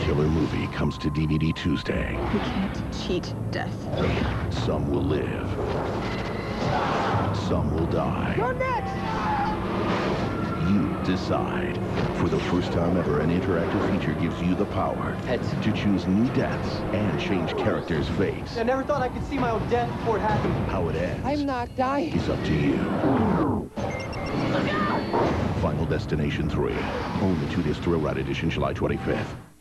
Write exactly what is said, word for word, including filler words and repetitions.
Killer movie comes to D V D Tuesday. We can't cheat death. Some will live. Some will die. You're next! You decide. For the first time ever, an interactive feature gives you the power Heads. to choose new deaths and change characters' fates. I never thought I could see my own death before it happened. How it ends I'm not dying. is up to you. Final Destination three. Only two disc Thrill Ride Edition, July twenty-fifth.